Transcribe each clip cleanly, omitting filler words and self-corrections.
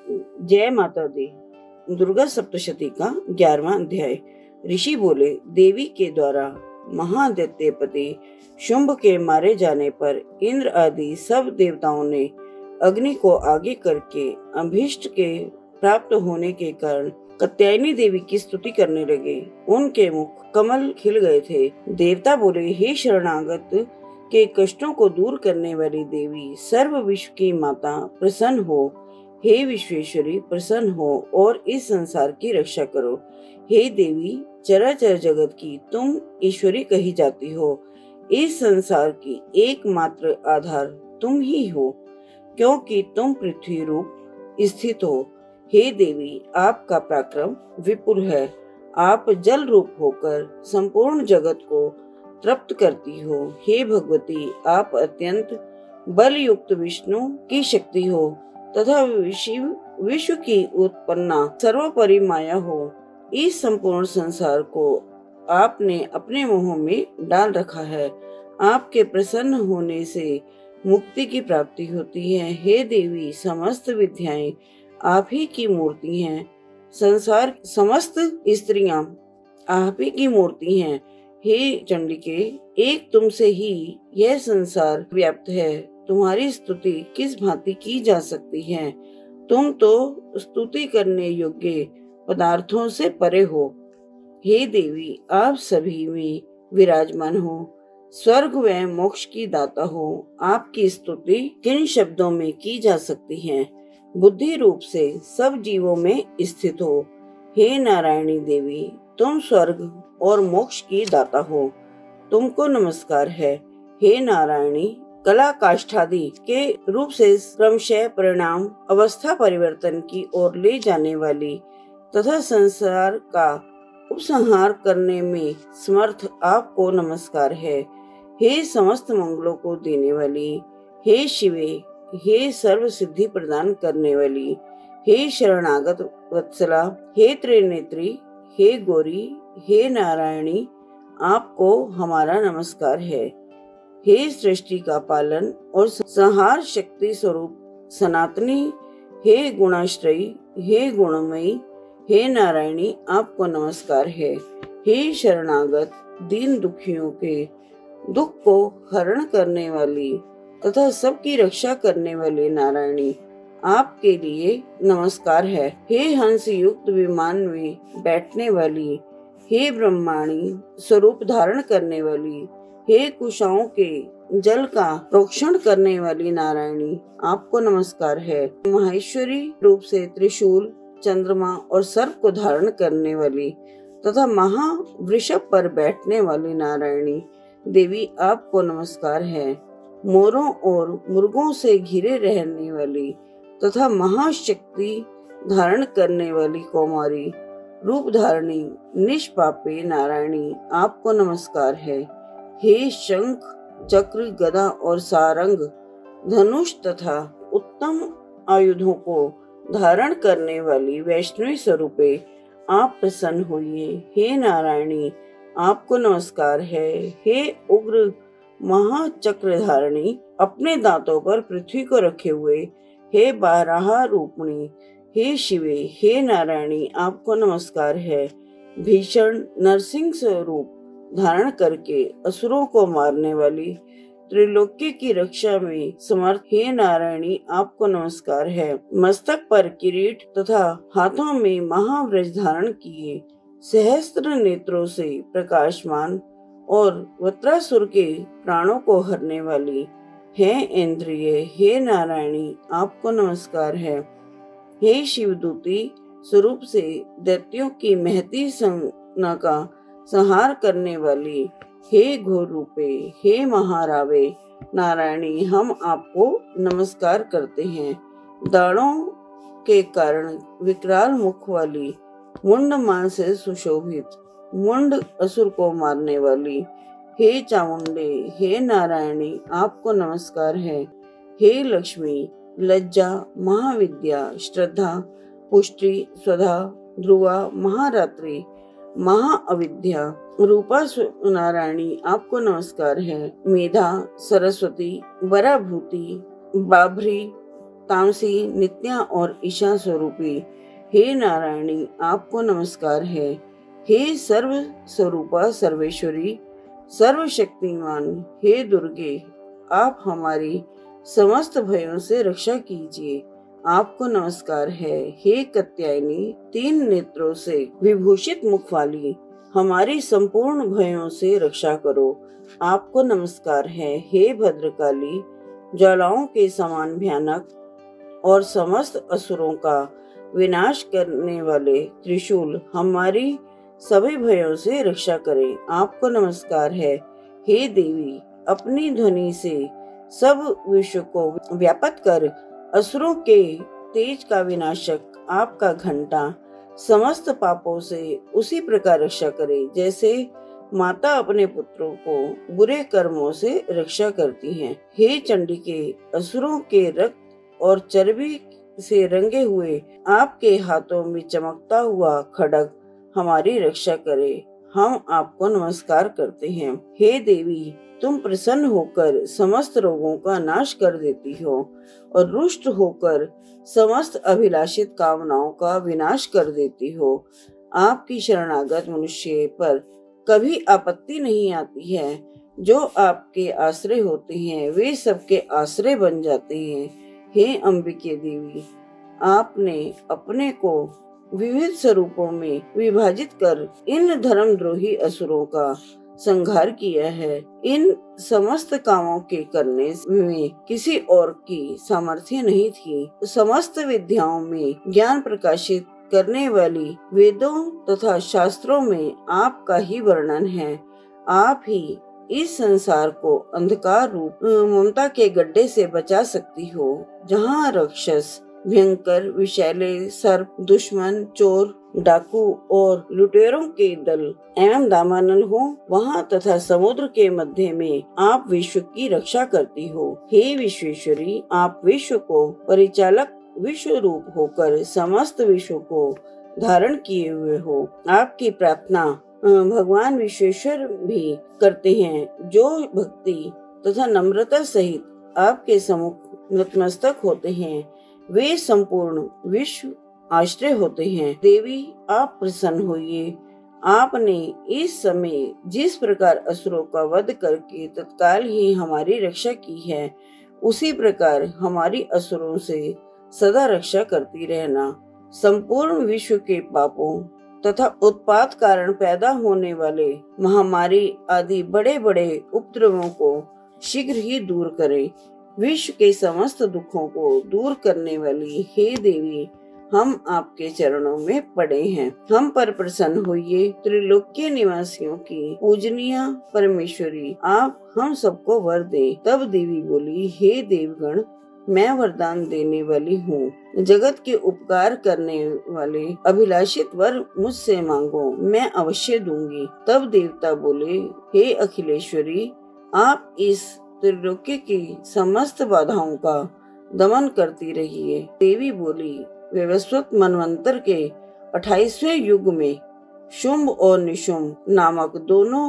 जय माता दी। दुर्गा सप्तशती का 11वां अध्याय। ऋषि बोले, देवी के द्वारा महादैत्यपति शुंभ के मारे जाने पर इंद्र आदि सब देवताओं ने अग्नि को आगे करके अभीष्ट के प्राप्त होने के कारण कात्यायनी देवी की स्तुति करने लगे। उनके मुख कमल खिल गए थे। देवता बोले, हे शरणागत के कष्टों को दूर करने वाली देवी, सर्व विश्व की माता, प्रसन्न हो। हे विश्वेश्वरी, प्रसन्न हो और इस संसार की रक्षा करो। हे देवी, चराचर जगत की तुम ईश्वरी कही जाती हो। इस संसार की एकमात्र आधार तुम ही हो, क्योंकि तुम पृथ्वी रूप स्थित हो। हे देवी, आपका पराक्रम विपुल है। आप जल रूप होकर संपूर्ण जगत को तृप्त करती हो। हे भगवती, आप अत्यंत बल युक्त विष्णु की शक्ति हो तथा विश्व की उत्पन्ना सर्वोपरि माया हो। इस संपूर्ण संसार को आपने अपने मुंह में डाल रखा है। आपके प्रसन्न होने से मुक्ति की प्राप्ति होती है। हे देवी, समस्त विद्याएं आप ही की मूर्ति हैं। संसार समस्त स्त्रियां आप ही की मूर्ति हैं। हे चंडिके, एक तुमसे ही यह संसार व्याप्त है। तुम्हारी स्तुति किस भांति की जा सकती है? तुम तो स्तुति करने योग्य पदार्थों से परे हो। हे देवी, आप सभी में विराजमान हो, स्वर्ग व मोक्ष की दाता हो। आपकी स्तुति किन शब्दों में की जा सकती है? बुद्धि रूप से सब जीवों में स्थित हो। हे नारायणी देवी, तुम स्वर्ग और मोक्ष की दाता हो, तुमको नमस्कार है। हे नारायणी, कला काष्ठादि के रूप से क्रमशः परिणाम अवस्था परिवर्तन की ओर ले जाने वाली तथा संसार का उपसंहार करने में समर्थ आपको नमस्कार है। हे समस्त मंगलों को देने वाली, हे शिवे, हे सर्व सिद्धि प्रदान करने वाली, हे शरणागत वत्सला, हे त्रिनेत्री, हे गौरी, हे नारायणी, आपको हमारा नमस्कार है। हे सृष्टि का पालन और संहार शक्ति स्वरूप सनातनी, हे गुणाश्रयी, हे गुणमयी, हे नारायणी, आपको नमस्कार है। हे शरणागत दीन दुखियों के दुख को हरण करने वाली तथा सबकी रक्षा करने वाली नारायणी, आपके लिए नमस्कार है। हे हंस युक्त विमान में बैठने वाली, हे ब्रह्माणी स्वरूप धारण करने वाली, हे कुशाओं के जल का प्रोक्षण करने वाली नारायणी, आपको नमस्कार है। माहेश्वरी रूप से त्रिशूल, चंद्रमा और सर्प को धारण करने वाली तथा महावृषभ पर बैठने वाली नारायणी देवी, आपको नमस्कार है। मोरों और मुर्गों से घिरे रहने वाली तथा महाशक्ति धारण करने वाली कौमारी रूप धारणी निष्पापे नारायणी, आपको नमस्कार है। हे शंख, चक्र, गदा और सारंग, धनुष तथा उत्तम आयुधों को धारण करने वाली वैष्णवी स्वरूपे, आप प्रसन्न होइए। हे नारायणी, आपको नमस्कार है। हे उग्र महाचक्रधारिणी, अपने दांतों पर पृथ्वी को रखे हुए, हे बारहा रूपणी, हे शिवे, हे नारायणी, आपको नमस्कार है। भीषण नरसिंह स्वरूप धारण करके असुरों को मारने वाली, त्रिलोक्य की रक्षा में समर्थ, हे नारायणी, आपको नमस्कार है। मस्तक पर किरीट तथा हाथों में महावृष धारण किए, सहस्त्र नेत्रों से प्रकाशमान और वत्रासुर के प्राणों को हरने वाली, हे इंद्रिय, हे नारायणी, आपको नमस्कार है। हे शिवदूती स्वरूप से दैत्यों की महती सेना का संहार करने वाली, हे घोर रूपे, हे महारावे नारायणी, हम आपको नमस्कार करते हैं। दाढ़ों के कारण विकराल मुख वाली, मुंड मान से सुशोभित, मुंड असुर को मारने वाली, हे चामुंडे, हे नारायणी, आपको नमस्कार है। हे लक्ष्मी, लज्जा, महाविद्या, श्रद्धा, पुष्टि, स्वधा, ध्रुवा, महारात्रि, महाअविद्या रूपा नारायणी, आपको नमस्कार है। मेधा, सरस्वती, बराभूति, बाभरी, तामसी, नित्या और ईशा स्वरूपी हे नारायणी, आपको नमस्कार है। हे सर्व स्वरूपा सर्वेश्वरी, सर्वशक्तिमान हे दुर्गे, आप हमारी समस्त भयों से रक्षा कीजिए। आपको नमस्कार है। हे कात्यायनी, 3 नेत्रों से विभूषित मुख वाली, हमारी संपूर्ण भयों से रक्षा करो। आपको नमस्कार है। हे भद्रकाली, ज्वालाओं के समान भयानक और समस्त असुरों का विनाश करने वाले त्रिशूल, हमारी सभी भयों से रक्षा करें। आपको नमस्कार है। हे देवी, अपनी ध्वनि से सब विश्व को व्याप्त कर असुरों के तेज का विनाशक आपका घंटा समस्त पापों से उसी प्रकार रक्षा करे जैसे माता अपने पुत्रों को बुरे कर्मों से रक्षा करती है। हे चंडिके, असुरों के रक्त और चर्बी से रंगे हुए आपके हाथों में चमकता हुआ खड्ग हमारी रक्षा करे। हम आपको नमस्कार करते हैं। हे देवी, तुम प्रसन्न होकर समस्त रोगों का नाश कर देती हो और रुष्ट होकर समस्त अभिलाषित कामनाओं का विनाश कर देती हो। आपकी शरणागत मनुष्य पर कभी आपत्ति नहीं आती है। जो आपके आश्रय होते हैं वे सबके आश्रय बन जाते हैं। हे अंबिके देवी, आपने अपने को विविध स्वरूपों में विभाजित कर इन धर्मद्रोही असुरों का संहार किया है। इन समस्त कामों के करने में किसी और की सामर्थ्य नहीं थी। समस्त विद्याओं में ज्ञान प्रकाशित करने वाली वेदों तथा शास्त्रों में आपका ही वर्णन है। आप ही इस संसार को अंधकार रूप ममता के गड्ढे से बचा सकती हो, जहाँ राक्षस, भयंकर, विषैले सर्प, दुश्मन, चोर, डाकू और लुटेरों के दल एवं दामानल हो, वहाँ तथा समुद्र के मध्य में आप विश्व की रक्षा करती हो। हे विश्वेश्वरी, आप विश्व को परिचालक विश्व रूप होकर समस्त विश्व को धारण किए हुए हो। आपकी प्रार्थना भगवान विश्वेश्वर भी करते हैं, जो भक्ति तथा नम्रता सहित आपके सम्मुख नतमस्तक होते हैं, वे संपूर्ण विश्व आश्रय होते हैं। देवी, आप प्रसन्न होइए। आपने इस समय जिस प्रकार असुरों का वध करके तत्काल ही हमारी रक्षा की है, उसी प्रकार हमारी असुरों से सदा रक्षा करती रहना। संपूर्ण विश्व के पापों तथा उत्पात कारण पैदा होने वाले महामारी आदि बड़े बड़े उपद्रवों को शीघ्र ही दूर करें। विश्व के समस्त दुखों को दूर करने वाली हे देवी, हम आपके चरणों में पड़े हैं। हम पर प्रसन्न होइए। त्रिलोक्य निवासियों की पूजनीय परमेश्वरी, आप हम सबको वर दें। तब देवी बोली, हे देवगण, मैं वरदान देने वाली हूँ। जगत के उपकार करने वाले अभिलाषित वर मुझसे मांगो, मैं अवश्य दूंगी। तब देवता बोले, हे अखिलेश्वरी, आप इस त्रिलोक्य की समस्त बाधाओं का दमन करती रहिए। देवी बोली, वैवस्वत मनवंतर के 28वें युग में शुंभ और निशुंभ नामक दोनों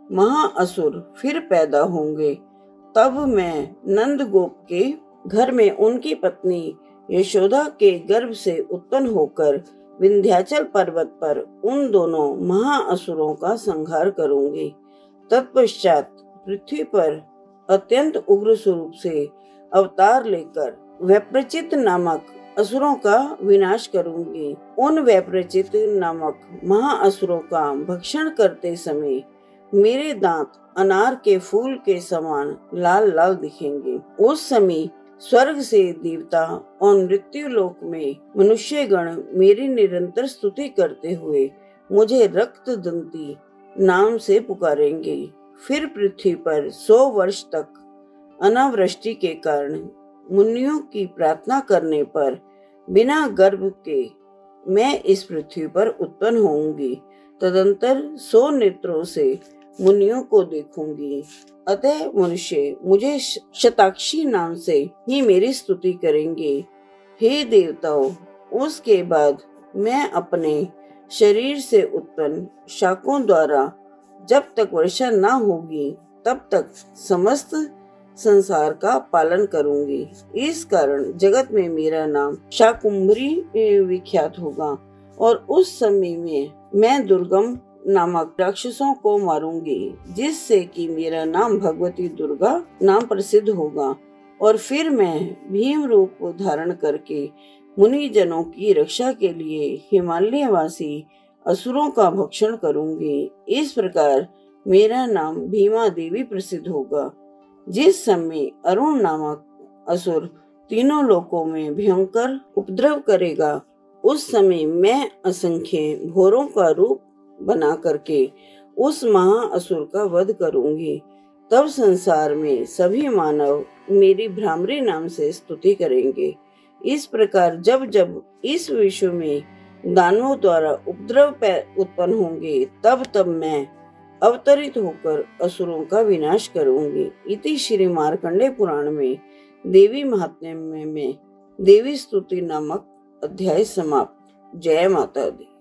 महाअसुर फिर पैदा होंगे। तब मैं नंद गोप के घर में उनकी पत्नी यशोदा के गर्भ से उत्पन्न होकर विंध्याचल पर्वत पर उन दोनों महाअसुरों का संहार करूंगी। तत्पश्चात पृथ्वी पर अत्यंत उग्र स्वरूप से अवतार लेकर वैप्रचित नामक असुरों का विनाश करूंगी। उन वैप्रचित नामक महाअसुरों का भक्षण करते समय मेरे दांत अनार के फूल के समान लाल लाल दिखेंगे। उस समय स्वर्ग से देवता और मृत्यु लोक में मनुष्यगण मेरी निरंतर स्तुति करते हुए मुझे रक्त दंती नाम से पुकारेंगे। फिर पृथ्वी पर 100 वर्ष तक अनावृष्टि के कारण मुनियों की प्रार्थना करने पर बिना गर्भ के मैं इस पृथ्वी पर उत्पन्न होऊंगी। तदंतर 100 नेत्रों से मुनियों को देखूंगी। अतः मनुष्य मुझे शताक्षी नाम से ही मेरी स्तुति करेंगे। हे देवताओं, उसके बाद मैं अपने शरीर से उत्पन्न शाकों द्वारा जब तक वर्षा न होगी तब तक समस्त संसार का पालन करूंगी। इस कारण जगत में मेरा नाम शाकुंभरी विख्यात होगा और उस समय में मैं दुर्गम नामक राक्षसों को मारूंगी, जिससे कि मेरा नाम भगवती दुर्गा नाम प्रसिद्ध होगा। और फिर मैं भीम रूप को धारण करके मुनि जनों की रक्षा के लिए हिमालय वासी असुरों का भक्षण करूंगी। इस प्रकार मेरा नाम भीमा देवी प्रसिद्ध होगा। जिस समय अरुण नामक असुर तीनों लोकों में भयंकर उपद्रव करेगा, उस समय मैं असंख्य भोरों का रूप बना करके उस महाअसुर का वध करूंगी। तब संसार में सभी मानव मेरी भ्रामरी नाम से स्तुति करेंगे। इस प्रकार जब जब इस विश्व में दानवों द्वारा उपद्रव उत्पन्न होंगे, तब तब मैं अवतरित होकर असुरों का विनाश करूंगी। इति श्री मार्कंडेय पुराण में देवी महात्म्य में देवी स्तुति नामक अध्याय समाप्त। जय माता दी।